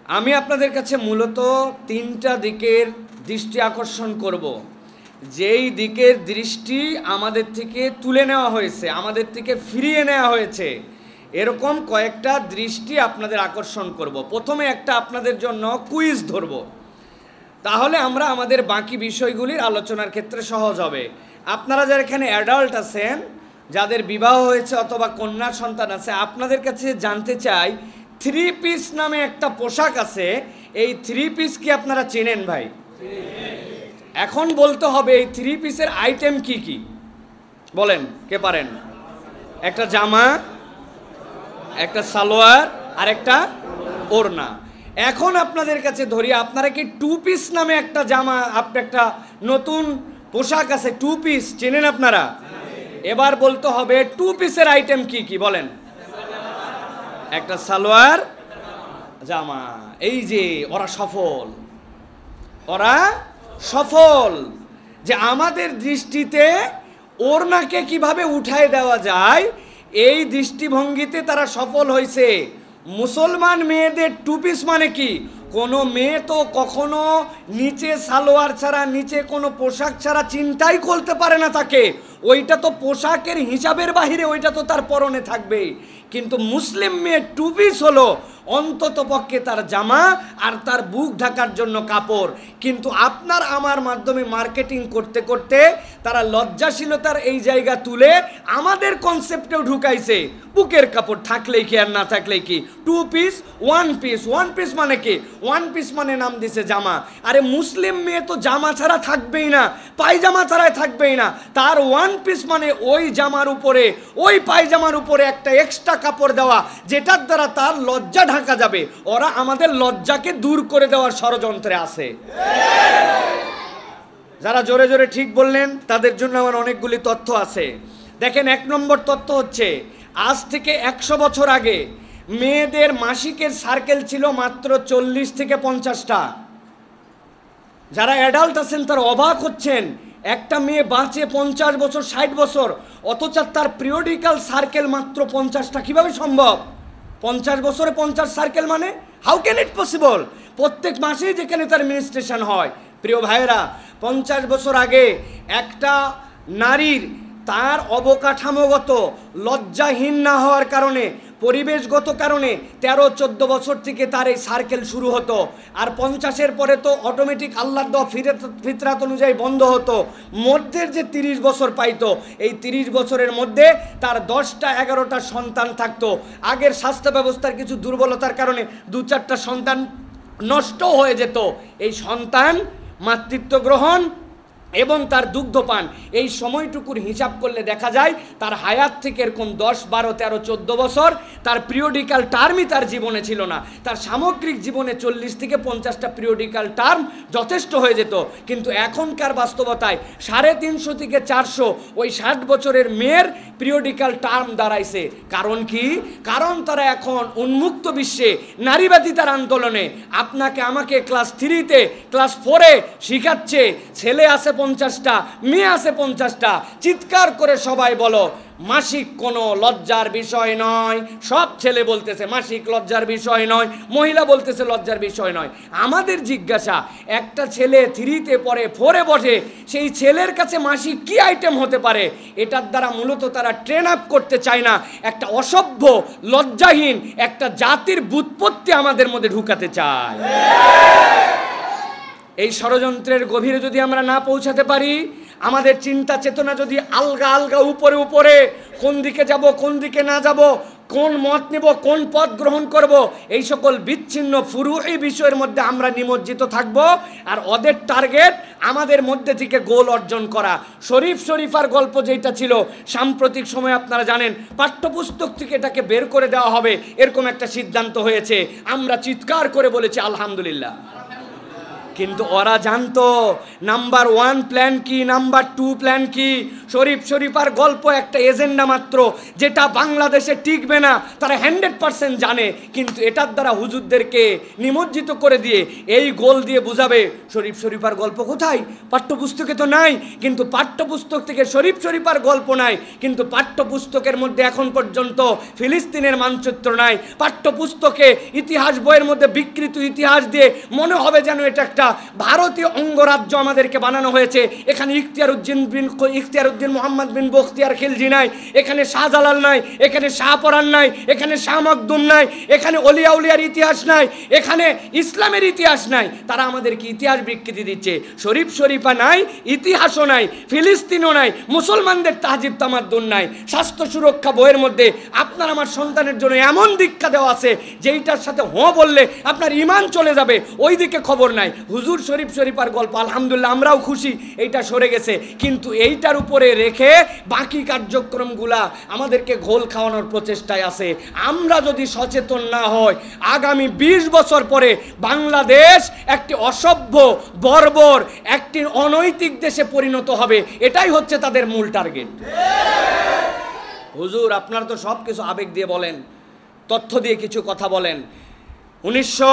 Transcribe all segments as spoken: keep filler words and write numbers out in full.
আমি আপনাদের কাছে মূলত তিনটা দিকের দৃষ্টি আকর্ষণ করব, যেই দিকের দৃষ্টি আমাদের থেকে তুলে নেওয়া হয়েছে, আমাদের থেকে ফিরিয়ে নেওয়া হয়েছে, এরকম কয়েকটা দৃষ্টি আপনাদের আকর্ষণ করব। প্রথমে একটা আপনাদের জন্য কুইজ ধরব, তাহলে আমরা আমাদের বাকি বিষয়গুলির আলোচনার ক্ষেত্রে সহজ হবে। আপনারা যারা এখানে অ্যাডাল্ট আছেন, যাদের বিবাহ হয়েছে অথবা কন্যা সন্তান আছে, আপনাদের কাছে জানতে চাই, থ্রি পিস নামে একটা পোশাক আছে, এই থ্রি পিস কি আপনারা চেনেন ভাই? এখন বলতে হবে এই থ্রি পিসের আইটেম কি কি, বলেন কে পারেন? একটা জামা, একটা সালোয়ার, আর একটা ওড়না। এখন আপনাদের কাছে ধরি, আপনারা কি টু পিস নামে একটা জামা, আপনি একটা নতুন পোশাক আছে টু পিস, চেনেন আপনারা? এবার বলতে হবে টু পিসের আইটেম কি কি, বলেন। একটা সালোয়ার, জামা। এই যে ওরা সফল, ওরা সফল যে আমাদের দৃষ্টিতে ওড়নাকে কিভাবে উঠায় দেওয়া যায়, এই দৃষ্টিভঙ্গিতে তারা সফল হয়েছে। মুসলমান মেয়েদের টু পিস মানে কি? কোনো মেয়ে তো কখনো নিচে সালোয়ার ছাড়া, নিচে কোনো পোশাক ছাড়া চিন্তাই করতে পারে না তাকে, ওইটা তো পোশাকের হিসাবের বাহিরে, ওইটা তো তার পরনে থাকবে। কিন্তু মুসলিম মেয়ে টু পিস হলো অন্তত পক্ষে তার জামা আর তার বুক ঢাকার জন্য কাপড়। কিন্তু আপনার আমার মাধ্যমে মার্কেটিং করতে করতে তারা লজ্জাশীলতার এই জায়গা তুলে আমাদের কনসেপ্টেও ঢুকাইছে, বুকের কাপড় থাকলেই কি আর না থাকলেই কি, two piece, one piece. One piece মানে কি? ওয়ান পিস মানে নাম দিছে জামা। আরে মুসলিম মেয়ে তো জামা ছাড়া থাকবেই না, পায়জামা ছাড়াই থাকবেই না, তার ওয়ান পিস মানে ওই জামার উপরে, ওই পায়জামার উপরে একটা এক্সট্রা কাপড় দেওয়া, যেটার দ্বারা তার লজ্জা ঢাকা যাবে। ওরা আমাদের লজ্জাকে দূর করে দেওয়ার ষড়যন্ত্রে আছে। যারা জোরে জোরে ঠিক বললেন তাদের জন্য আমার অনেকগুলি তথ্য আছে। দেখেন, এক নম্বর তথ্য হচ্ছে, আজ থেকে একশো বছর আগে মেয়েদের মাসিকের সার্কেল ছিল মাত্র চল্লিশ থেকে পঞ্চাশটা। যারা অ্যাডাল্ট আছেন তারা অবাক হচ্ছেন, একটা মেয়ে বাঁচে পঞ্চাশ বছর, ষাট বছর, অথচ তার পিরিয়ডিক্যাল সার্কেল মাত্র পঞ্চাশটা। কিভাবে সম্ভব? পঞ্চাশ বছরে পঞ্চাশ সার্কেল মানে হাউ ক্যান ইট পসিবল? প্রত্যেক মাসেই যেখানে তার মেনস্ট্রুয়েশন হয়। প্রিয় ভাইয়েরা, পঞ্চাশ বছর আগে একটা নারীর তার অবকাঠামোগত লজ্জাহীন না হওয়ার কারণে, পরিবেশগত কারণে তেরো চোদ্দো বছর থেকে তার এই সার্কেল শুরু হতো। আর পঞ্চাশের পরে তো অটোমেটিক আল্লাহর দেওয়া ফিতরাত অনুযায়ী বন্ধ হতো। মধ্যের যে তিরিশ বছর পাইতো, এই তিরিশ বছরের মধ্যে তার দশটা এগারোটা সন্তান থাকতো। আগের স্বাস্থ্য ব্যবস্থার কিছু দুর্বলতার কারণে দু চারটা সন্তান নষ্ট হয়ে যেত। এই সন্তান, মাতৃত্ব গ্রহণ এবং তার দুগ্ধপান, এই সময়টুকুর হিসাব করলে দেখা যায় তার হায়াত থেকে এরকম দশ বারো তেরো চোদ্দো বছর তার পিরিয়ডিক্যাল টার্মই তার জীবনে ছিল না। তার সামগ্রিক জীবনে চল্লিশ থেকে পঞ্চাশটা পিরিয়ডিক্যাল টার্ম যথেষ্ট হয়ে যেত। কিন্তু এখনকার বাস্তবতায় সাড়ে তিনশো থেকে চারশো ওই ষাট বছরের মেয়ের পিরিয়ডিক্যাল টার্ম দাঁড়াইছে। কারণ কি? কারণ তারা এখন উন্মুক্ত বিশ্বে নারীবাদিতার আন্দোলনে আপনাকে আমাকে ক্লাস থ্রিতে ক্লাস ফোরে শিখাচ্ছে, ছেলে আছে পঞ্চাশটা, মেয়ে আছে পঞ্চাশটা, চিৎকার করে সবাই বলো মাসিক কোনো লজ্জার বিষয় নয়। সব ছেলে বলতেছে মাসিক লজ্জার বিষয় নয়, মহিলা বলতেছে লজ্জার বিষয় নয়। আমাদের জিজ্ঞাসা, একটা ছেলে থ্রিতে পড়ে, ফোরে বসে, সেই ছেলের কাছে মাসিক কি আইটেম হতে পারে? এটার দ্বারা মূলত তারা ট্রেন আপ করতে চায় না, একটা অসভ্য লজ্জাহীন একটা জাতির ব্যুৎপত্তি আমাদের মধ্যে ঢুকাতে চায়। এই ষড়যন্ত্রের গভীরে যদি আমরা না পৌঁছাতে পারি, আমাদের চিন্তা চেতনা যদি আলগা আলগা উপরে উপরে, কোন দিকে যাব কোন দিকে না যাব, কোন মত নেব কোন পথ গ্রহণ করব, এই সকল বিচ্ছিন্ন ফুরুই বিষয়ের মধ্যে আমরা নিমজ্জিত থাকব। আর ওদের টার্গেট আমাদের মধ্যে থেকে গোল অর্জন করা। শরীফ শরীফার গল্প যেটা ছিল, সাম্প্রতিক সময়ে আপনারা জানেন পাঠ্যপুস্তক থেকে এটাকে বের করে দেওয়া হবে, এরকম একটা সিদ্ধান্ত হয়েছে। আমরা চিৎকার করে বলেছি আলহামদুলিল্লাহ। কিন্তু ওরা জানতো নাম্বার ওয়ান প্ল্যান কি, নাম্বার টু প্ল্যান কি। শরীফ শরীফার গল্প একটা এজেন্ডা মাত্র, যেটা বাংলাদেশে টিকবে না তারা হান্ড্রেড পার্সেন্ট জানে, কিন্তু এটার দ্বারা হুজুরদেরকে নিমজ্জিত করে দিয়ে এই গোল দিয়ে বুঝাবে শরীফ শরীফার গল্প কোথায়, পাঠ্যপুস্তকে তো নাই। কিন্তু পাঠ্যপুস্তক থেকে শরীফ শরীফার গল্প নাই, কিন্তু পাঠ্যপুস্তকের মধ্যে এখন পর্যন্ত ফিলিস্তিনের মানচিত্র নাই। পাঠ্যপুস্তকে ইতিহাস বইয়ের মধ্যে বিকৃত ইতিহাস দিয়ে মনে হবে যেন এটা একটা ভারতীয় অঙ্গরাজ্য আমাদেরকে বানানো হয়েছে। এখানে ইখতিয়ার উদ্দিন বিন ইখতিয়ার উদ্দিন মোহাম্মদ বিন বখতিয়ার খিলজি নাই, এখানে শাহজালাল নাই, এখানে শাহপরান নাই, এখানে শাহ মখদুম নাই, এখানে অলিয়া উলিয়ার ইতিহাস নাই, এখানে ইসলামের ইতিহাস নাই। তারা আমাদেরকে ইতিহাস বিকৃতি দিচ্ছে। শরীফ শরীফা নাই, ইতিহাসও নাই, ফিলিস্তিনও নাই, মুসলমানদের তাহজিব তামাদ্দুন নাই। স্বাস্থ্য সুরক্ষা বইয়ের মধ্যে আপনার আমার সন্তানের জন্য এমন দীক্ষা দেওয়া আছে যেইটার সাথে হো বললে আপনার ইমান চলে যাবে, ওই দিকে খবর নাই। হুজুর শরীফ শরীফার গল্প আলহামদুলিল্লাহ আমরাও খুশি এইটা সরে গেছে, কিন্তু এইটার উপরে রেখে বাকি কার্যক্রমগুলা আমাদেরকে ঘোল খাওয়ানোর প্রচেষ্টায় আছে। আমরা যদি সচেতন না হই, আগামী বিশ বছর পরে বাংলাদেশ একটি অসভ্য বর্বর একটি অনৈতিক দেশে পরিণত হবে। এটাই হচ্ছে তাদের মূল টার্গেট। হুজুর আপনারা তো সব কিছু আবেগ দিয়ে বলেন, তথ্য দিয়ে কিছু কথা বলেন। উনিশশো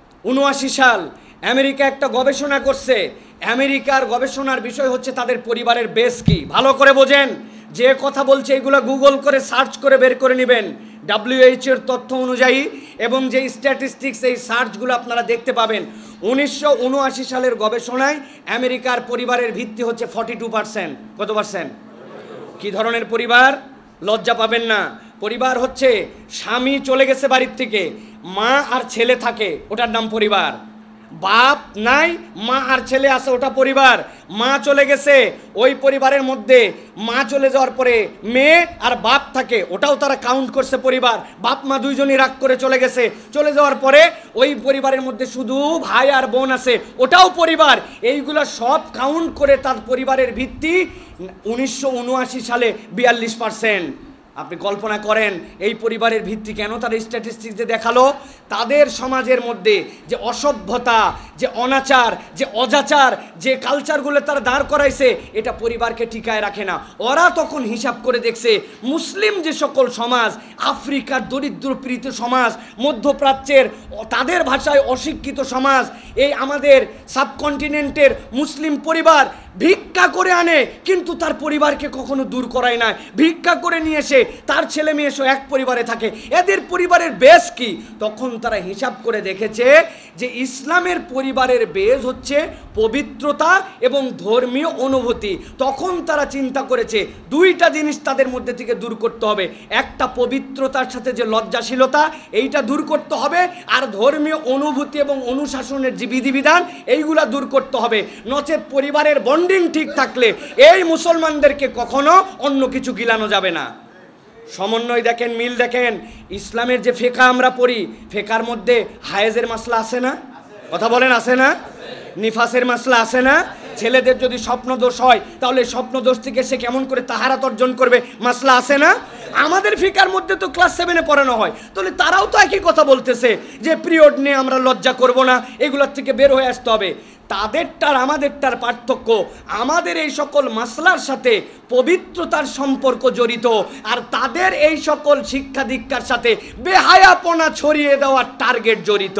উনআশি সাল আমেরিকা একটা গবেষণা করছে। আমেরিকার গবেষণার বিষয় হচ্ছে তাদের পরিবারের বেস কি। ভালো করে বোঝেন, যে কথা বলছে এগুলো গুগল করে সার্চ করে বের করে নেবেন। ডাব্লিউএইচ এর তথ্য অনুযায়ী এবং যে স্ট্যাটিস্টিক্স, এই সার্চগুলো আপনারা দেখতে পাবেন। উনিশশো উনআশি সালের গবেষণায় আমেরিকার পরিবারের ভিত্তি হচ্ছে ফর্টি টু পার্সেন্ট। কত পার্সেন্ট? কি ধরনের পরিবার? লজ্জা পাবেন না। পরিবার হচ্ছে স্বামী চলে গেছে বাড়ির থেকে, মা আর ছেলে থাকে, ওটার নাম পরিবার। বাপ নাই, মা আর ছেলে আছে, ওটা পরিবার। মা চলে গেছে, ওই পরিবারের মধ্যে মা চলে যাওয়ার পরে মেয়ে আর বাপ থাকে, ওটাও তারা কাউন্ট করছে পরিবার। বাপ মা দুইজনই রাগ করে চলে গেছে, চলে যাওয়ার পরে ওই পরিবারের মধ্যে শুধু ভাই আর বোন আছে, ওটাও পরিবার। এইগুলো সব কাউন্ট করে তার পরিবারের ভিত্তি উনিশশো উনআশি সালে বিয়াল্লিশ পার্সেন্ট। আপনি কল্পনা করেন এই পরিবারের ভিত্তি কেন তার স্ট্যাটিস্টিক্সে দেখালো? তাদের সমাজের মধ্যে যে অসভ্যতা, যে অনাচার, যে অজাচার, যে কালচারগুলো তারা দাঁড় করাইছে, এটা পরিবারকে টিকায় রাখে না। ওরা তখন হিসাব করে দেখছে মুসলিম যে সকল সমাজ, আফ্রিকার দরিদ্র পীড়িত সমাজ, মধ্যপ্রাচ্যের তাদের ভাষায় অশিক্ষিত সমাজ, এই আমাদের সাবকন্টিনেন্টের মুসলিম পরিবার ভিক্ষা করে আনে, কিন্তু তার পরিবারকে কখনো দূর করায় না। ভিক্ষা করে নিয়ে এসে তার ছেলে মেয়ে এসে এক পরিবারে থাকে, এদের পরিবারের বেস কি? তখন তারা হিসাব করে দেখেছে যে ইসলামের পরিবারের বেস হচ্ছে পবিত্রতা এবং ধর্মীয় অনুভূতি। তখন তারা চিন্তা করেছে দুইটা জিনিস তাদের মধ্যে থেকে দূর করতে হবে। একটা পবিত্রতার সাথে যে লজ্জাশীলতা, এইটা দূর করতে হবে, আর ধর্মীয় অনুভূতি এবং অনুশাসনের যে বিধিবিধান, এইগুলা দূর করতে হবে। নচেত পরিবারের বন্ডিং ঠিক থাকলে এই মুসলমানদেরকে কখনো অন্য কিছু গিলানো যাবে না। সমন্বয় দেখেন, মিল দেখেন। ইসলামের যে ফেকা আমরা পড়ি, ফেকার মধ্যে হায়েজের মাসলা আছে না? কথা বলেন, আছে না? নিফাসের মাসলা আছে না? ছেলেদের যদি স্বপ্ন দোষ হয় তাহলে স্বপ্ন দোষ থেকে সে কেমন করে তাহারাত অর্জন করবে, মাসলা আছে না? আমাদের ফিকার মধ্যে তো ক্লাস সেভেনে পড়ানো হয়, তাহলে তারাও তো একই কথা বলতেছে যে পিরিয়ড নিয়ে আমরা লজ্জা করব না, এগুলোর থেকে বের হয়ে আসতে হবে। তাদেরটার আমাদেরটার পার্থক্য, আমাদের এই সকল মাসলার সাথে পবিত্রতার সম্পর্ক জড়িত, আর তাদের এই সকল শিক্ষা দীক্ষার সাথে বেহায়াপনা ছড়িয়ে দেওয়ার টার্গেট জড়িত।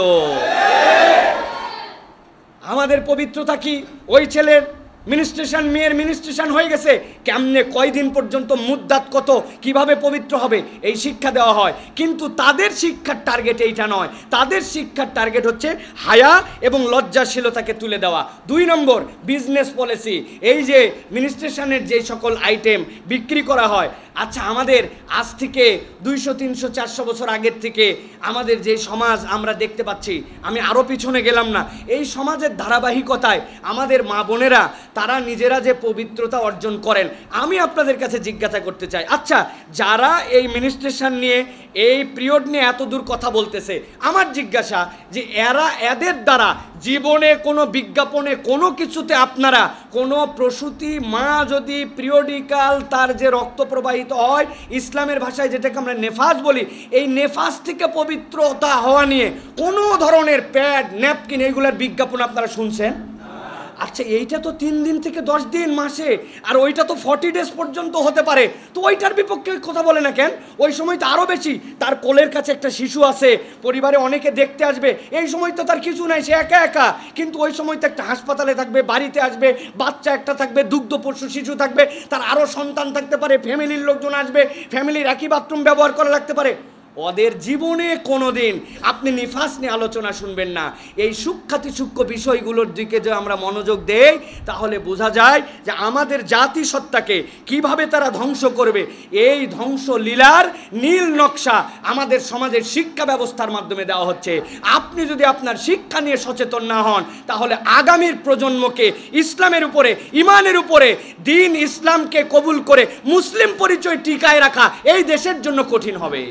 আমাদের পবিত্রতা কি? ওই ছেলের মিনিস্ট্রেশন, মেয়ের মিনিস্ট্রেশন হয়ে গেছে, কেমনে কয়দিন পর্যন্ত মুদ্দাত কত, কিভাবে পবিত্র হবে, এই শিক্ষা দেওয়া হয়। কিন্তু তাদের শিক্ষার টার্গেট এইটা নয়, তাদের শিক্ষার টার্গেট হচ্ছে হায়া এবং লজ্জাশীলতাকে তুলে দেওয়া। দুই নম্বর, বিজনেস পলিসি। এই যে মিনিস্ট্রেশনের যে সকল আইটেম বিক্রি করা হয়, আচ্ছা আমাদের আজ থেকে দুইশো তিনশো চারশো বছর আগের থেকে আমাদের যে সমাজ আমরা দেখতে পাচ্ছি, আমি আরও পিছনে গেলাম না, এই সমাজের ধারাবাহিকতায় আমাদের মা বোনেরা তারা নিজেরা যে পবিত্রতা অর্জন করেন, আমি আপনাদের কাছে জিজ্ঞাসা করতে চাই, আচ্ছা যারা এই মিনিস্ট্রেশন নিয়ে এই পিরিয়ড নিয়ে এত দূর কথা বলতেছে। আমার জিজ্ঞাসা যে এরা এদের দ্বারা জীবনে কোনো বিজ্ঞাপনে কোনো কিছুতে আপনারা কোনো প্রসূতি মা যদি পিরিয়ডিক্যাল তার যে রক্ত প্রবাহিত হয়, ইসলামের ভাষায় যেটাকে আমরা নেফাস বলি, এই নেফাস থেকে পবিত্রতা হওয়া নিয়ে কোনো ধরনের প্যাড ন্যাপকিন এইগুলোর বিজ্ঞাপন আপনারা শুনছেন? আচ্ছা, এইটা তো তিন দিন থেকে দশ দিন মাসে, আর ওইটা তো ফর্টি ডেজ পর্যন্ত হতে পারে, তো ওইটার বিপক্ষে কথা বলে না কেন? ওই সময় তো আরও বেশি, তার কোলের কাছে একটা শিশু আছে, পরিবারে অনেকে দেখতে আসবে, এই সময় তো তার কিছু নাই, সে একা একা, কিন্তু ওই সময় তো একটা হাসপাতালে থাকবে, বাড়িতে আসবে, বাচ্চা একটা থাকবে, দুগ্ধ পশু শিশু থাকবে, তার আরও সন্তান থাকতে পারে, ফ্যামিলির লোকজন আসবে, ফ্যামিলির একই বাথরুম ব্যবহার করা লাগতে পারে। ওদের জীবনে কোনো দিন আপনি নিফাস নিয়ে আলোচনা শুনবেন না। এই সূক্ষ্মাতি সূক্ষ্ম বিষয়গুলোর দিকে যে আমরা মনোযোগ দেই, তাহলে বোঝা যায় যে আমাদের জাতিসত্তাকে কিভাবে তারা ধ্বংস করবে, এই ধ্বংস লীলার নীল নকশা আমাদের সমাজের শিক্ষা ব্যবস্থার মাধ্যমে দেওয়া হচ্ছে। আপনি যদি আপনার শিক্ষা নিয়ে সচেতন না হন, তাহলে আগামীর প্রজন্মকে ইসলামের উপরে, ইমানের উপরে, দিন ইসলামকে কবুল করে মুসলিম পরিচয় টিকায় রাখা এই দেশের জন্য কঠিন হবে।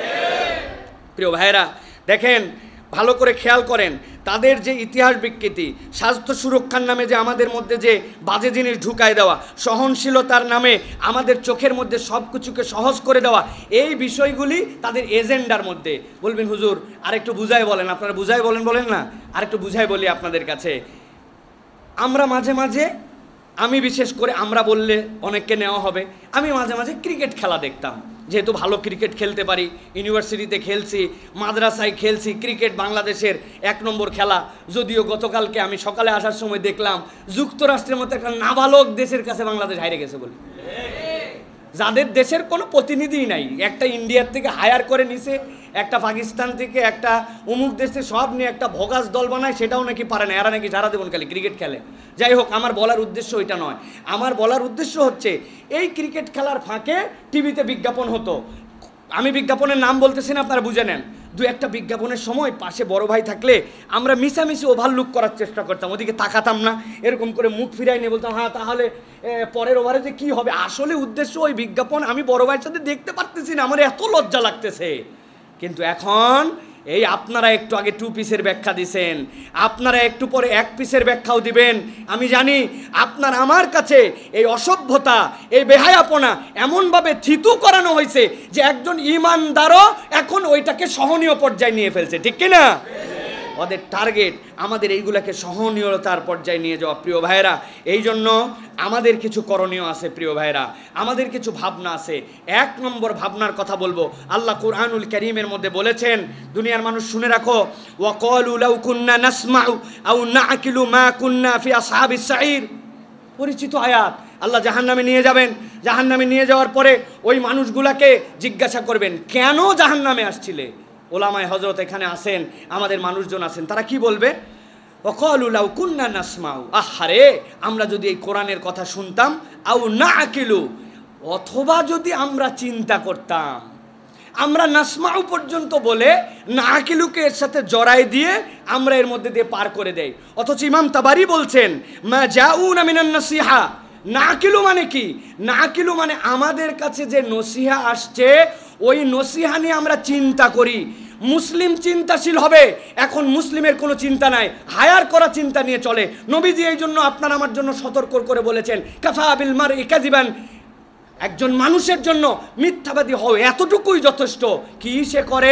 প্রিয় ভাইরা, দেখেন, ভালো করে খেয়াল করেন, তাদের যে ইতিহাস বিকৃতি, স্বাস্থ্য সুরক্ষার নামে যে আমাদের মধ্যে যে বাজে জিনিস ঢুকায় দেওয়া, সহনশীলতার নামে আমাদের চোখের মধ্যে সব কিছুকে সহজ করে দেওয়া, এই বিষয়গুলি তাদের এজেন্ডার মধ্যে। বলবেন হুজুর আরেকটু বুঝাই বলেন, আপনারা বুঝাই বলেন বলেন না, আরেকটু বুঝাই বলি আপনাদের কাছে। আমরা মাঝে মাঝে, আমি বিশেষ করে আমরা বললে অনেককে নেওয়া হবে, আমি মাঝে মাঝে ক্রিকেট খেলা দেখতাম, যেহেতু ভালো ক্রিকেট খেলতে পারি, ইউনিভার্সিটিতে খেলছি, মাদ্রাসায় খেলছি, ক্রিকেট বাংলাদেশের এক নম্বর খেলা। যদিও গতকালকে আমি সকালে আসার সময় দেখলাম যুক্তরাষ্ট্রের মতো একটা নাবালক দেশের কাছে বাংলাদেশ হারে গেছে বলে, যাদের দেশের কোনো প্রতিনিধি নাই, একটা ইন্ডিয়ার থেকে হায়ার করে নিছে, একটা পাকিস্তান থেকে, একটা অমুক দেশে, সব নিয়ে একটা ভোগাস দল বানায়, সেটাও নাকি পারে না, এরা নাকি সারা জীবন খালি ক্রিকেট খেলে। যাই হোক, আমার বলার উদ্দেশ্য ওইটা নয়, আমার বলার উদ্দেশ্য হচ্ছে এই ক্রিকেট খেলার ফাঁকে টিভিতে বিজ্ঞাপন হতো। আমি বিজ্ঞাপনের নাম বলতেছি না, আপনারা বুঝে নেন। দু একটা বিজ্ঞাপনের সময় পাশে বড় ভাই থাকলে আমরা মিশামিশি ওভারলুক করার চেষ্টা করতাম, ওদিকে তাকাতাম না, এরকম করে মুখ ফিরাই নিয়ে বলতাম হ্যাঁ তাহলে পরের ওভারে যে কী হবে। আসলে উদ্দেশ্য ওই বিজ্ঞাপন আমি বড় ভাইয়ের সাথে দেখতে পারতেছি না, আমার এত লজ্জা লাগতেছে। কিন্তু এখন এই আপনারা একটু আগে টু পিসের ব্যাখ্যা দিছেন, আপনারা একটু পরে এক পিসের ব্যাখ্যাও দিবেন। আমি জানি আপনার আমার কাছে এই অসভ্যতা, এই বেহায়াপনা এমনভাবে থিতু করানো হয়েছে যে একজন ইমানদারও এখন ওইটাকে সহনীয় পর্যায়ে নিয়ে ফেলছে, ঠিক কিনা? ওদের টার্গেট আমাদের এইগুলাকে সহনীয়তার পর্যায়ে নিয়ে যাওয়া। প্রিয় ভাইরা, এই জন্য আমাদের কিছু করণীয় আছে। প্রিয় ভাইরা, আমাদের কিছু ভাবনা আছে। এক নম্বর ভাবনার কথা বলবো, আল্লাহ কুরআনুল কারীমের মধ্যে বলেছেন, দুনিয়ার মানুষ শুনে রাখো, ওয়াকালু লাউ কুন্না নাসমাউ আও নাআকিলু মা কুন্না ফি আসহাবিস সাঈর। পরিচিত আয়াত। আল্লাহ জাহান্নামে নিয়ে যাবেন, জাহান্নামে নিয়ে যাওয়ার পরে ওই মানুষগুলাকে জিজ্ঞাসা করবেন, কেন জাহান্নামে আসছিলে? ওলামায়ে হযরত এখানে আসেন, আমাদের মানুষজন আছেন, তারা কি বলবে? ওয়াকালু লাউ কুন্না নাসমাউ, আহারে আমরা যদি এই কোরআনের কথা শুনতাম, আও নাআকিলু, অথবা যদি আমরা চিন্তা করতাম। আমরা নাসমাউ পর্যন্ত বলে নাআকিলুকে এর সাথে জড়াই দিয়ে আমরা এর মধ্যে দিয়ে পার করে দেই। অথচ ইমাম তাবারি বলছেন, মা জাউনা মিনান নাসিহা, নাকিলু মানে কি? নাকিলু মানে আমাদের কাছে যে নসিহা আসছে, ওই নসিহা নিয়ে আমরা চিন্তা করি। মুসলিম চিন্তাশীল হবে। এখন মুসলিমের কোনো চিন্তা নাই, হায়ার করা চিন্তা নিয়ে চলে। নবীজি এই জন্য আপনার আমার জন্য সতর্ক করে বলেছেন, কাফা বিল মারই কাযিবান, একজন মানুষের জন্য মিথ্যাবাদী হও এতটুকুই যথেষ্ট। কি সে করে?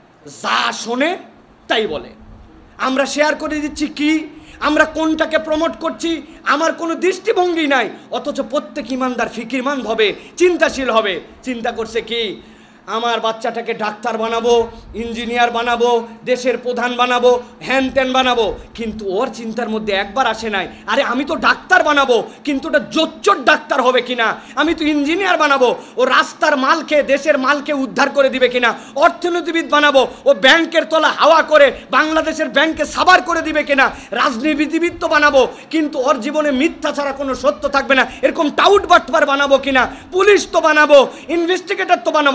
যা শোনে তাই বলে। আমরা শেয়ার করে দিচ্ছি কি, আমরা কোনটাকে প্রমোট করছি, আমার কোনো দৃষ্টিভঙ্গি নাই। অথচ প্রত্যেক ইমানদার ফিকিরমান হবে, চিন্তাশীল হবে। চিন্তা করছে কি, আমার বাচ্চাটাকে ডাক্তার বানাবো, ইঞ্জিনিয়ার বানাবো, দেশের প্রধান বানাবো, হ্যান ত্যান বানাবো। কিন্তু ওর চিন্তার মধ্যে একবার আসে নাই, আরে আমি তো ডাক্তার বানাবো, কিন্তু ওটা জোচ্চোর ডাক্তার হবে কিনা। আমি তো ইঞ্জিনিয়ার বানাবো, ও রাস্তার মালকে, দেশের মালকে উদ্ধার করে দিবে কিনা। অর্থনীতিবিদ বানাবো, ও ব্যাংকের তলা হাওয়া করে বাংলাদেশের ব্যাংকে সাবার করে দিবে কিনা। রাজনীতিবিদ তো বানাবো, কিন্তু ওর জীবনে মিথ্যা ছাড়া কোনো সত্য থাকবে না, এরকম টাউট বাটপার বানাবো কিনা। পুলিশ তো বানাবো, ইনভেস্টিগেটর তো বানাবো,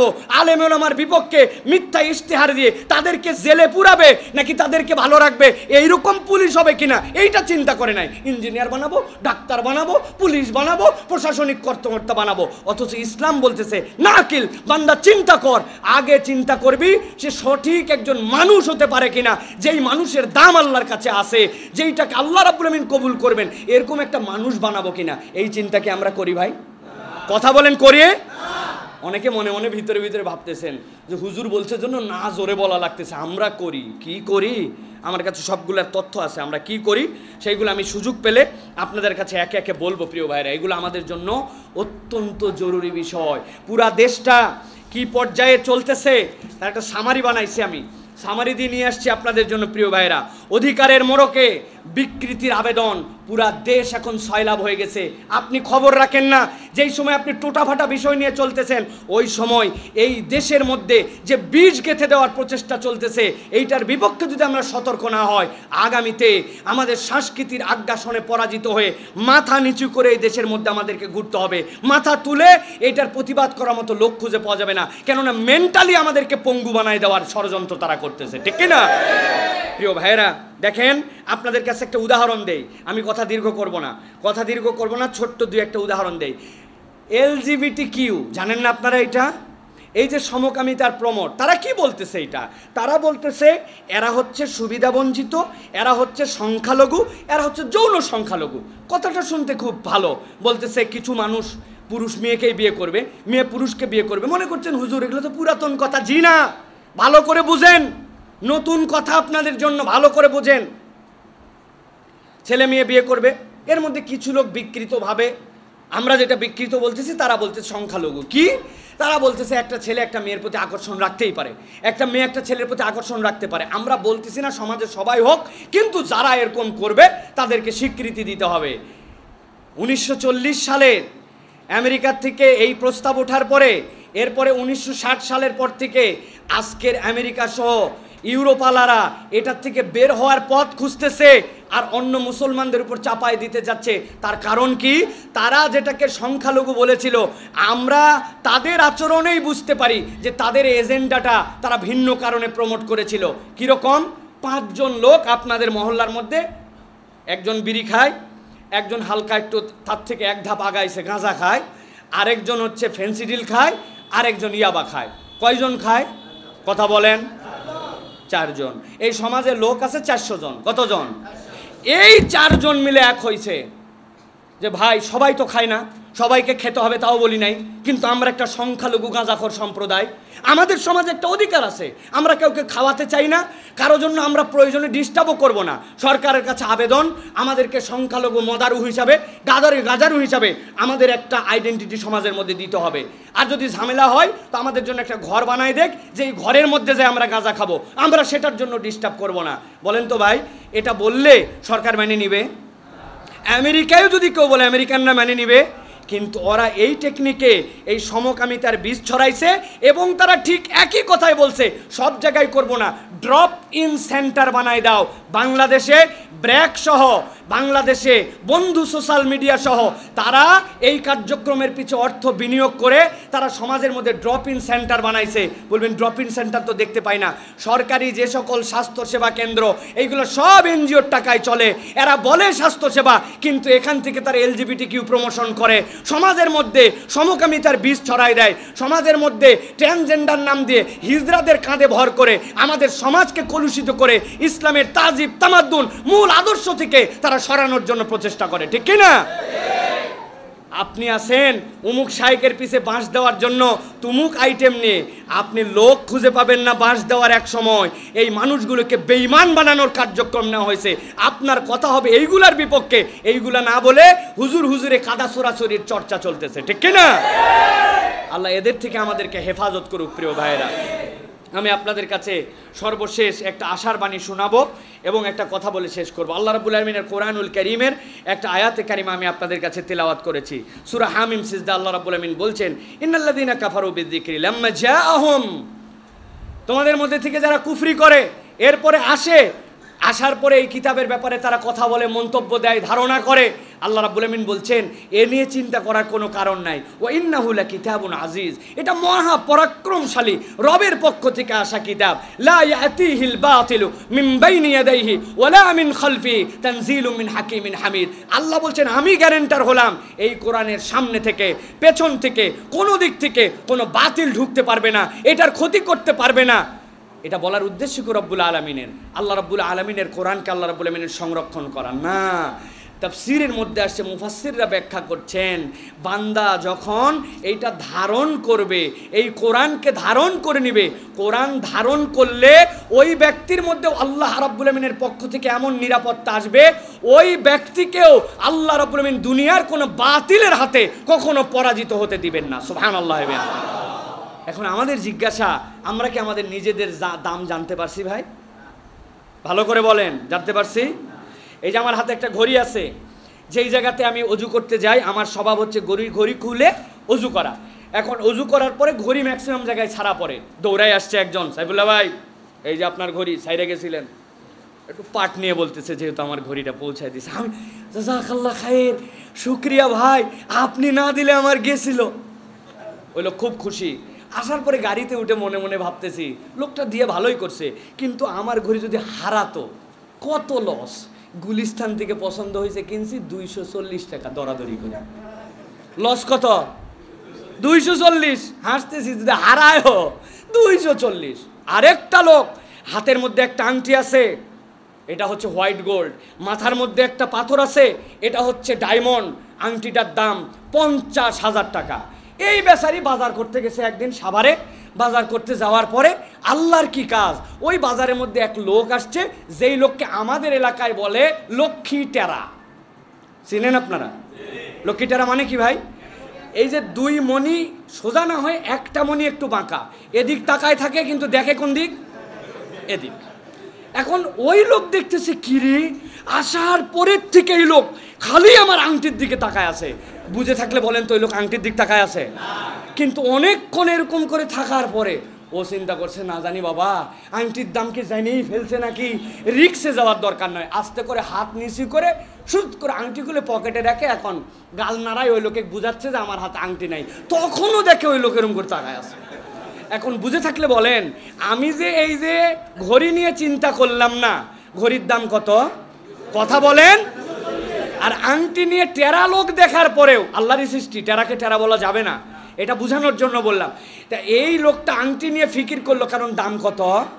আলেম ওলামার বিপক্ষে মিথ্যা ইশতেহার দিয়ে তাদেরকে জেলে পুরাবে নাকি তাদেরকে ভালো রাখবে, এইরকম পুলিশ হবে কিনা এইটা চিন্তা করে নাই। ইঞ্জিনিয়ার বানাবো, ডাক্তার বানাবো, পুলিশ বানাবো, প্রশাসনিক কর্মকর্তা বানাবো। অথচ ইসলাম বলতেছে না আকিল বান্দা চিন্তা কর, আগে চিন্তা করবি সে সঠিক একজন মানুষ হতে পারে কিনা, যেই মানুষের দাম আল্লাহর কাছে আছে, যেইটাকে আল্লাহ রাব্বুল আমিন কবুল করবেন, এরকম একটা মানুষ বানাবো কিনা। এই চিন্তা কি আমরা করি ভাই? কথা বলেন করিয়ে? অনেকে মনে মনে ভিতরে ভিতরে ভাবতেছেন যে হুজুর বলছে জন্য না জোরে বলা লাগতেছে। আমরা করি কি করি, আমার কাছে সবগুলোর তথ্য আছে। আমরা কি করি সেইগুলো আমি সুযোগ পেলে আপনাদের কাছে একে একে বলবো প্রিয় ভাইরা। এগুলো আমাদের জন্য অত্যন্ত জরুরি বিষয়। পুরা দেশটা কি পর্যায়ে চলতেছে তার একটা সামারি বানাইছি আমি, সামারি দিয়ে নিয়ে আসছি আপনাদের জন্য প্রিয় ভাইরা। অধিকারের মোড়কে বিকৃতির আবেদন, পুরা দেশ এখন সয়লাভ হয়ে গেছে। আপনি খবর রাখেন না, যেই সময় আপনি টোটাফাটা বিষয় নিয়ে চলতেছেন ওই সময় এই দেশের মধ্যে যে বীজ গেঁথে দেওয়ার প্রচেষ্টা চলতেছে, এইটার বিপক্ষে যদি আমরা সতর্ক না হয়, আগামীতে আমাদের সংস্কৃতির আগ্রাসনে পরাজিত হয়ে মাথা নিচু করে এই দেশের মধ্যে আমাদেরকে ঘুরতে হবে। মাথা তুলে এটার প্রতিবাদ করার মতো লোক খুঁজে পাওয়া যাবে না, কেননা মেন্টালি আমাদেরকে পঙ্গু বানায় দেওয়ার ষড়যন্ত্র তারা করতেছে, ঠিক কিনা? প্রিয় ভাইয়েরা দেখেন, আপনাদের কাছে একটা উদাহরণ দেই, আমি কথা দীর্ঘ করব না, কথা দীর্ঘ করব না, ছোট্ট দুই একটা উদাহরণ দেই। এলজিবিটি কিউ জানেন না আপনারা? এটা এই যে সমকামিতার প্রমোট, তারা কি বলতেছে? এটা তারা বলতেছে এরা হচ্ছে সুবিধাবঞ্চিত, এরা হচ্ছে সংখ্যালঘু, এরা হচ্ছে যৌন সংখ্যালঘু। কথাটা শুনতে খুব ভালো। বলতেছে কিছু মানুষ পুরুষ মেয়েকেই বিয়ে করবে, মেয়ে পুরুষকে বিয়ে করবে। মনে করছেন হুজুর এগুলো তো পুরাতন কথা। জি না, ভালো করে বুঝেন, নতুন কথা আপনাদের জন্য, ভালো করে বুঝেন। ছেলে মেয়ে বিয়ে করবে, এর মধ্যে কিছু লোক বিকৃতভাবে, আমরা যেটা বিকৃত বলতেছি তারা বলতেছে সংখ্যালঘু। কি? তারা বলতেছে একটা ছেলে একটা মেয়ের প্রতি আকর্ষণ রাখতেই পারে, একটা মেয়ে একটা ছেলের প্রতি আকর্ষণ রাখতে পারে। আমরা বলতেছি না সমাজে সবাই হোক, কিন্তু যারা এরকম করবে তাদেরকে স্বীকৃতি দিতে হবে। উনিশশো চল্লিশ সালে আমেরিকার থেকে এই প্রস্তাব ওঠার পরে, এরপরে উনিশশো ষাট সালের পর থেকে আজকের আমেরিকা সহ ইউরোপালারা এটার থেকে বের হওয়ার পথ খুঁজতেছে আর অন্য মুসলমানদের উপর চাপাই দিতে যাচ্ছে। তার কারণ কি? তারা যেটাকে সংখ্যালঘু বলেছিল, আমরা তাদের আচরণেই বুঝতে পারি যে তাদের এজেন্ডাটা তারা ভিন্ন কারণে প্রমোট করেছিল। কীরকম? পাঁচজন লোক আপনাদের মহল্লার মধ্যে, একজন বিড়ি খায়, একজন হালকা একটু তার থেকে এক ধাপ আগাইছে গাঁজা খায়, আরেকজন হচ্ছে ফেন্সিডিল খায়, আরেকজন ইয়াবা খায়। কয়জন খায়? কথা বলেন। চারজন। এই সমাজে লোক আছে চারশো জন। কতজন? এই চারজন মিলে এক হয়েছে যে ভাই সবাই তো খায় না, সবাইকে খেতে হবে তাও বলি নাই, কিন্তু আমরা একটা সংখ্যালঘু গাঁজাখোর সম্প্রদায়, আমাদের সমাজে একটা অধিকার আছে, আমরা কাউকে খাওয়াতে চাই না, কারো জন্য আমরা প্রয়োজনে ডিস্টার্বও করব না। সরকারের কাছে আবেদন, আমাদেরকে সংখ্যালঘু মদারু হিসাবে, গাদারি গাজারু হিসাবে আমাদের একটা আইডেন্টিটি সমাজের মধ্যে দিতে হবে। আর যদি ঝামেলা হয় তো আমাদের জন্য একটা ঘর বানায় দেখ, যে এই ঘরের মধ্যে যে আমরা গাঁজা খাবো, আমরা সেটার জন্য ডিস্টার্ব করব না। বলেন তো ভাই, এটা বললে সরকার মেনে নিবে? আমেরিকায়ও যদি কেউ বলে আমেরিকানরা মেনে নিবে? কিন্তু ওরা এই টেকনিকে এই সমকামিতার বীজ ছড়াইছে এবং তারা ঠিক একই কথাই বলছে, সব জায়গায় করব না, ড্রপ ইন সেন্টার বানাই দাও। বাংলাদেশে ব্র্যাক সহ, বাংলাদেশে বন্ধু সোশ্যাল মিডিয়া সহ তারা এই কার্যক্রমের পিছনে অর্থ বিনিয়োগ করে তারা সমাজের মধ্যে ড্রপ ইন সেন্টার বানাইছে। বলবেন ড্রপ ইন সেন্টার তো দেখতে পাই না। সরকারি যে সকল স্বাস্থ্যসেবা কেন্দ্র, এইগুলো সব এনজিওর টাকায় চলে। এরা বলে স্বাস্থ্যসেবা, কিন্তু এখান থেকে তারা এলজিবিটি কিউ প্রমোশন করে, সমাজের মধ্যে সমকামিতার বীজ ছড়াই দেয়, সমাজের মধ্যে ট্রান্সজেন্ডার নাম দিয়ে হিজড়াদের কাঁধে ভর করে আমাদের সমাজকে কলুষিত করে ইসলামের তাজিব তামাদ্দুন মূল আদর্শ থেকে তারা সরানোর জন্য প্রচেষ্টা করে, ঠিক কিনা? আপনি আছেন উমুক শাইকের পিছে বাঁশ দেওয়ার জন্য তুমুক আইটেম নিয়ে, আপনি লোক খুঁজে পাবেন না বাঁশ দেওয়ার এক সময়। এই মানুষগুলোকে বেঈমান বানানোর কার্যক্রম নেওয়া হয়েছে। আপনার কথা হবে এইগুলার বিপক্ষে, এইগুলা না বলে হুজুর হুজুরে কাদা সরাসরির চর্চা চলতেছে, ঠিক কিনা? আল্লাহ এদের থেকে আমাদেরকে হেফাজত করুক প্রিয় ভাইয়েরা। আমি আপনাদের কাছে সর্বশেষ একটা আশার বাণী শোনাবো এবং একটা কথা বলে শেষ করবো। আল্লাহ রাব্বুল আলামিনের কোরআনুল কারীমের একটা আয়াতে কারিমা আমি আপনাদের কাছে তেলাওয়াত করেছি। সূরা হামিম সিজদা আল্লাহ রাব্বুল আলামিন বলছেন, ইন্নাল্লাযীনা কাফারু বিযিকরি লাম্মা জাআহুম, তোমাদের মধ্যে থেকে যারা কুফরি করে এরপরে আসে আসার পরে এই কিতাবের ব্যাপারে তারা কথা বলে, মন্তব্য দেয়, ধারণা করে। আল্লাহ রাব্বুল আমিন বলছেন এ নিয়ে চিন্তা করার কোনো কারণ নাই। ওয়া ইন্নাহু লাকিতাবুন আজিজ, এটা মহা পরাক্রমশালী রবের পক্ষ থেকে আসা কিতাব। লা ইয়াতিহিল বাতিলু মিন বাইনি ইয়াদাইহি ওয়ালা মিন খালফি তানজিলুম মিন হাকিমিন হামিদ। আল্লাহ বলছেন আমি গ্যারান্টার হলাম এই কোরআনের সামনে থেকে, পেছন থেকে, কোনো দিক থেকে কোনো বাতিল ঢুকতে পারবে না, এটার ক্ষতি করতে পারবে না। এটা বলার উদ্দেশ্য কি রব্বুল আলামিনের? আল্লাহ রাব্বুল আলামিনের কোরআনকে আল্লাহ রাব্বুল আলামিনের সংরক্ষণ করা না। তাফসীরের মধ্যে আসছে, মুফাসসিররা ব্যাখ্যা করছেন, বান্দা যখন এইটা ধারণ করবে, এই কোরআনকে ধারণ করে নেবে, কোরআন ধারণ করলে ওই ব্যক্তির মধ্যে আল্লাহ রাব্বুল আলামিনের পক্ষ থেকে এমন নিরাপত্তা আসবে, ওই ব্যক্তিকেও আল্লাহ রাব্বুল আলামিন দুনিয়ার কোনো বাতিলের হাতে কখনো পরাজিত হতে দিবেন না। সুবহানাল্লাহ। এখন আমাদের জিজ্ঞাসা, আমরা কি আমাদের নিজেদের দাম জানতে পারছি ভাই? ভালো করে বলেন, জানতে পারছি? এই যে আমার হাতে একটা ঘড়ি আছে, যেই জায়গাতে আমি অজু করতে যাই আমার স্বভাব হচ্ছে ঘড়ি ঘড়ি খুলে অজু করা। এখন অজু করার পরে ঘড়ি ম্যাক্সিমাম জায়গায় ছাড়া পড়ে, দৌড়াই আসছে একজন, সাইফুল্লাহ ভাই এই যে আপনার ঘড়ি সাইরে গেছিলেন, একটু পাট নিয়ে বলতেছে যেহেতু আমার ঘড়িটা পৌঁছায় দিছে। আমি জাযাকাল্লাহ খায়ের, শুক্রিয়া ভাই, আপনি না দিলে আমার গেছিল। ওই লোক খুব খুশি। আসার পরে গাড়িতে উঠে মনে মনে ভাবতেছি লোকটা দিয়ে ভালোই করছে, কিন্তু আমার ঘড়ি যদি হারাতো কত লস। গুলিস্তান থেকে পছন্দ হয়েছে, কিনছি দুইশো চল্লিশ টাকা দরাদরি করে, লস কত? দুইশো চল্লিশ। হাসতেছি, যদি হারায়ও দুইশো চল্লিশ। আরেকটা লোক হাতের মধ্যে একটা আংটি আছে, এটা হচ্ছে হোয়াইট গোল্ড, মাথার মধ্যে একটা পাথর আছে, এটা হচ্ছে ডায়মন্ড, আংটিটার দাম পঞ্চাশ হাজার টাকা। এই বেচারি বাজার করতে গেছে একদিন সাভারে। বাজার করতে যাওয়ার পরে আল্লাহর কি কাজ, ওই বাজারের মধ্যে এক লোক আসছে, যেই লোককে আমাদের এলাকায় বলে লক্ষ্মী টেরা। চিনেন আপনারা লক্ষ্মী টেরা মানে কি ভাই? এই যে দুই মণি সোজা না হয় একটা মণি একটু বাঁকা, এদিক তাকায় থাকে কিন্তু দেখে কোন দিক? এদিক। এখন ওই লোক দেখতেছে কিরে, আসার পরের থেকে এই লোক খালি আমার আংটির দিকে তাকায় আছে। বুঝে থাকলে বলেন তো ওই লোক আংটির দিক তাকায় আছে? কিন্তু অনেকক্ষণ এরকম করে থাকার পরে ও চিন্তা করছে, না জানি বাবা আংটির দাম কি জানিয়েই ফেলছে নাকি, রিক্সে যাওয়ার দরকার নয়। আস্তে করে হাত নিচু করে শুট করে আংটি খুলে পকেটে রাখে, এখন গাল নাড়ায় ওই লোকে বুঝাচ্ছে যে আমার হাতে আংটি নাই। তখনও দেখে ওই লোক এরকম করে তাকায় আছে। এখন বুঝে থাকলে বলেন, আমি যে এই যে ঘড়ি নিয়ে চিন্তা করলাম না, ঘড়ির দাম কত? কথা বলেন। আর আংটি নিয়ে টেরা লোক দেখার পরেও, আল্লাহরই সৃষ্টি, টেরাকে টেরা বলা যাবে না, এটা বোঝানোর জন্য বললাম। তা এই লোকটা আংটি নিয়ে ফিকির করলো, কারণ দাম কত?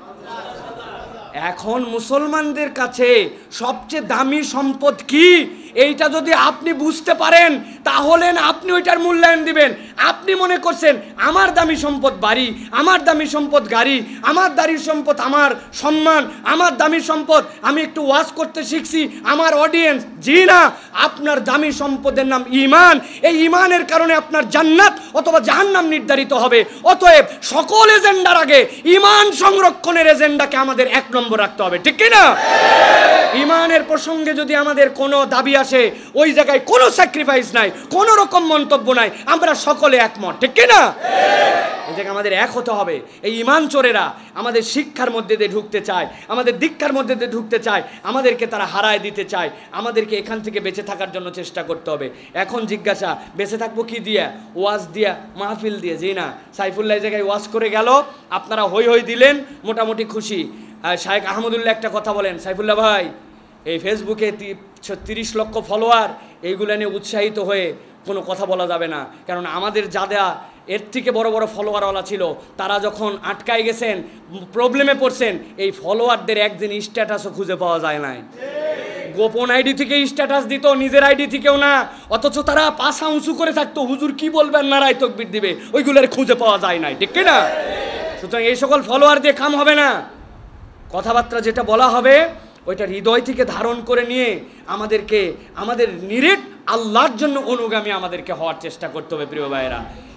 এখন মুসলমানদের কাছে সবচেয়ে দামি সম্পদ কি, এইটা যদি আপনি বুঝতে পারেন তাহলে আপনি ওইটার মূল্যায়ন দিবেন। আপনি মনে করছেন আমার দামি সম্পদ বাড়ি, আমার দামি সম্পদ গাড়ি, আমার দামি সম্পদ আমার সম্মান, আমার দামি সম্পদ আমি একটু ওয়াজ করতে শিখছি, আমার অডিয়েন্স। জি না, আপনার দামি সম্পদের নাম ঈমান। এই ঈমানের কারণে আপনার জান্নাত অথবা জাহান্নাম নির্ধারিত হবে। অতএব সকল এজেন্ডার আগে ঈমান সংরক্ষণের এজেন্ডাকে আমাদের এক নম্বর রাখতে হবে, ঠিক কি না? ঈমানের প্রসঙ্গে যদি আমাদের কোনো দাবি আসে, ওই জায়গায় কোনো স্যাক্রিফাইস নাই, কোনো রকম মন্তব্য নাই, আমরা সকলে একমত, ঠিক কি না? এই জায়গায় আমাদের এক হতে হবে। এই ঈমান চোরেরা আমাদের শিক্ষার মধ্যে দিয়ে ঢুকতে চায়, আমাদের দীক্ষার মধ্যে দিয়ে ঢুকতে চায়, আমাদেরকে তারা হারায় দিতে চায়। আমাদেরকে এখান থেকে বেঁচে থাকার জন্য চেষ্টা করতে হবে। এখন জিজ্ঞাসা, বেঁচে থাকবো কি দিয়া? ওয়াজ দিয়া, মাহফিল দিয়ে। জি না, সাইফুল্লাহ জায়গায় ওয়াজ করে গেল, আপনারা হই হই দিলেন, মোটামুটি খুশি। শায়েখ আহমদুল্লাহ একটা কথা বলেন, সাইফুল্লাহ ভাই এই ফেসবুকে তিরিশ লক্ষ ফলোয়ার, এইগুলো নিয়ে উৎসাহিত হয়ে কোনো কথা বলা যাবে না। কারণ আমাদের যারা এর থেকে বড় বড় ফলোয়ারওয়ালা ছিল, তারা যখন আটকায় গেছেন, প্রবলেমে পড়ছেন, এই ফলোয়ারদের একদিন স্ট্যাটাসও খুঁজে পাওয়া যায় নাই। গোপন আইডি থেকে স্ট্যাটাস দিত, নিজের আইডি থেকেও না, অথচ তারা পাশা উঁচু করে থাকতো, হুজুর কি বলবেন, নারায় তকবীর দিবে, ওইগুলোর খুঁজে পাওয়া যায় নাই, ঠিক না? সুতরাং এই সকল ফলোয়ার দিয়ে কাম হবে না। কথাবার্তা যেটা বলা হবে ওইটা হৃদয় থেকে ধারণ করে নিয়ে আমাদেরকে আমাদের নিরেট আল্লাহর জন্য অনুগামী আমাদেরকে হওয়ার চেষ্টা করতে হবে। প্রিয় ভাইয়েরা,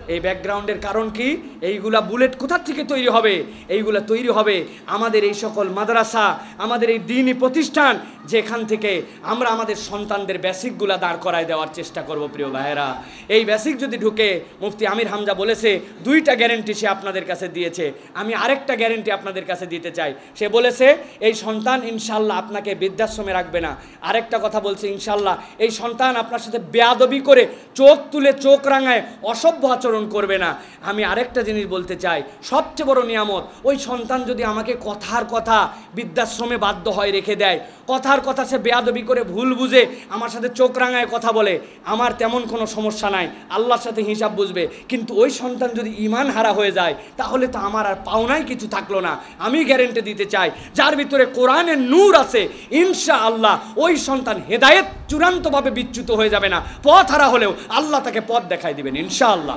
এই ব্যাকগ্রাউন্ডের কারণ কি? এইগুলা বুলেট কোথা থেকে তৈরি হবে? এইগুলা তৈরি হবে আমাদের এই সকল মাদ্রাসা, আমাদের এই দ্বীনি প্রতিষ্ঠান, যেখান থেকে আমরা আমাদের সন্তানদের বেসিকগুলা দাঁড় করায় দেওয়ার চেষ্টা করব। প্রিয় ভাইয়েরা, এই বেসিক যদি ঢুকে, মুফতি আমির হামজা বলেছে দুইটা গ্যারেন্টি সে আপনাদের কাছে দিয়েছে, আমি আরেকটা গ্যারেন্টি আপনাদের কাছে দিতে চাই। সে বলেছে এই সন্তান ইনশাল্লাহ আপনাকে বৃদ্ধাশ্রমে রাখবে না। আরেকটা কথা বলছে, ইনশাল্লাহ এই সন্তান আপনার সাথে বেয়াদবি করে চোখ তুলে চোখ রাঙায় অসভ্য আচরণ করবে না। আমি আরেকটা জিনিস বলতে চাই, সবচেয়ে বড় নিয়ামত, ওই সন্তান যদি আমাকে কথার কথা বৃদ্ধাশ্রমে বাধ্য হয় রেখে দেয়, কথার কথা সে বেয়াদবি করে ভুল বুঝে আমার সাথে চোখ রাঙায় কথা বলে, আমার তেমন কোনো সমস্যা নাই, আল্লাহর সাথে হিসাব বুঝবে। কিন্তু ওই সন্তান যদি ঈমান হারা হয়ে যায়, তাহলে তো আমার আর পাওনাই কিছু থাকলো না। আমি গ্যারেন্টি দিতে চাই, যার ভিতরে কোরআনের নূর আছে, ইনশাআল্লাহ ওই সন্তান হেদায়েত চূড়ান্তভাবে বিচ্যুত হয়ে যাবে না। পথ হারা হলেও আল্লাহ তাকে পথ দেখাই দিবেন ইনশাআল্লাহ।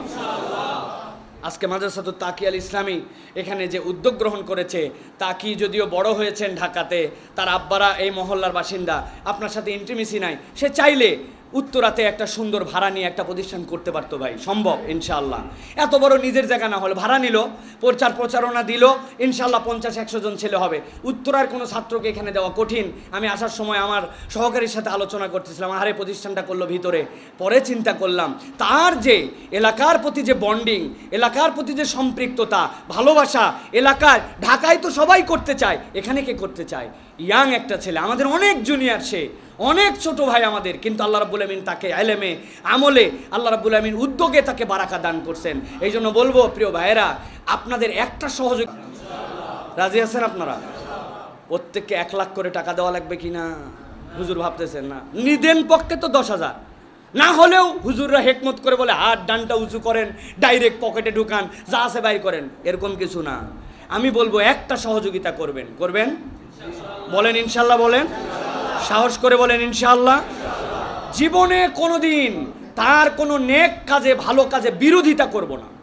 আজকে মাদ্রাসাতুত তাকি আল ইসলামী এখানে যে উদ্যোগ গ্রহণ করেছে, তাকি যদিও বড় হয়েছেন ঢাকাতে, তার আব্বারা এই মহল্লার বাসিন্দা, আপনার সাথে ইন্টিমেসি নাই, সে চাইলে উত্তরাতে একটা সুন্দর ভাড়া নিয়ে একটা প্রতিষ্ঠান করতে পারতো ভাই, সম্ভব ইনশাআল্লাহ। এত বড় নিজের জায়গা না হলে ভাড়া নিল, প্রচার প্রচারণা দিল, ইনশাআল্লাহ পঞ্চাশ একশো জন ছেলে হবে। উত্তরার কোনো ছাত্রকে এখানে দেওয়া কঠিন। আমি আসার সময় আমার সহকারীর সাথে আলোচনা করতেছিলাম, আরে প্রতিষ্ঠানটা করলো ভিতরে, পরে চিন্তা করলাম তার যে এলাকার প্রতি যে বন্ডিং, এলাকার প্রতি যে সম্পৃক্ততা, ভালোবাসা, এলাকায় ঢাকায় তো সবাই করতে চায়, এখানে কে করতে চায়? ইয়াং একটা ছেলে, আমাদের অনেক জুনিয়র, সে অনেক ছোট ভাই আমাদের, কিন্তু আল্লাহ রাব্বুল আমিন তাকে ইলমে আমলে, আল্লাহ রাব্বুল আমিন উদ্যোগে তাকে বারাকা দান করছেন। এই জন্য বলবো প্রিয় ভাইয়েরা, আপনাদের একটা সহযোগ, রাজি আছেন আপনারা? প্রত্যেককে এক লাখ করে টাকা দেওয়া লাগবে কিনা হুজুর ভাবতেছেন না? নিদেন পক্ষে তো দশ হাজার, না হলেও হুজুররা হেকমত করে বলে হাত ডানটা উঁচু করেন, ডাইরেক্ট পকেটে ঢুকান, যা আছে বাইর করেন, এরকম কিছু না। আমি বলবো একটা সহযোগিতা করবেন, করবেন? বলেন ইনশাল্লাহ, বলেন, সাহস করে বলেন ইনশাআল্লাহ। জীবনে কোনোদিন তার কোনো নেক কাজে, ভালো কাজে বিরোধিতা করব না।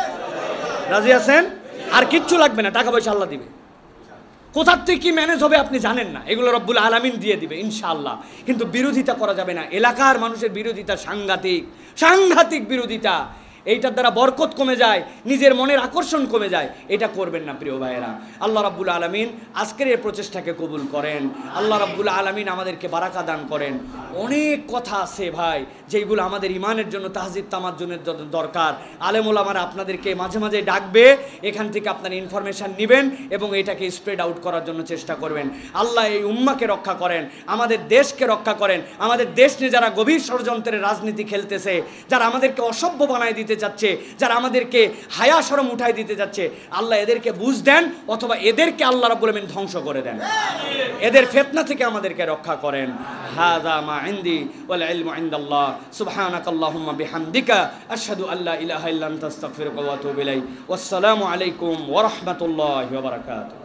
রাজি আছেন? আর কিচ্ছু লাগবে না, টাকা পয়সা আল্লাহ দিবে। কোথার থেকে কি ম্যানেজ হবে আপনি জানেন না, এগুলো রব্বুল আলামিন দিয়ে দিবে ইনশাআল্লাহ। কিন্তু বিরোধিতা করা যাবে না। এলাকার মানুষের বিরোধিতা সাংঘাতিক, সাংঘাতিক বিরোধিতা। এইটার দ্বারা বরকত কমে যায়, নিজের মনের আকর্ষণ কমে যায়। এটা করবেন না প্রিয় ভাইয়েরা। আল্লাহ রাব্বুল আলামিন আজকের এই প্রচেষ্টাকে কবুল করেন। আল্লাহ রাব্বুল আলামিন আমাদেরকে বারাকা দান করেন। অনেক কথা আছে ভাই, যেগুলো আমাদের ইমানের জন্য, তাহজিব তামাজ্জুনের জন্য দরকার। আলেম ওলামারা আপনাদেরকে মাঝে মাঝে ডাকবে, এখান থেকে আপনারা ইনফরমেশান নেবেন এবং এটাকে স্প্রেড আউট করার জন্য চেষ্টা করবেন। আল্লাহ এই উম্মাকে রক্ষা করেন, আমাদের দেশকে রক্ষা করেন। আমাদের দেশ নিয়ে যারা গভীর ষড়যন্ত্রের রাজনীতি খেলতেছে, যারা আমাদেরকে অসভ্য বানায় দিতে যাচ্ছে, যারা আমাদেরকে হায়া শরম উঠাই দিতে যাচ্ছে, আল্লাহ এদেরকে বুঝ দেন, অথবা এদেরকে আল্লাহ রাব্বুল আমিন ধ্বংস করে দেন। এদের ফিতনা থেকে আমাদেরকে রক্ষা করেন। হাযা মা ইনদি ওয়াল ইলমু ইনদাল্লাহ। সুবহানাকাল্লাহুম্মা বিহামদিকা আশহাদু আল্লা ইলাহা ইল্লা আনতা আস্তাগফিরুকা ওয়া আতুবু ইলাইক। ওয়াসসালামু আলাইকুম ওয়া রাহমাতুল্লাহি ওয়া বারাকাতুহু।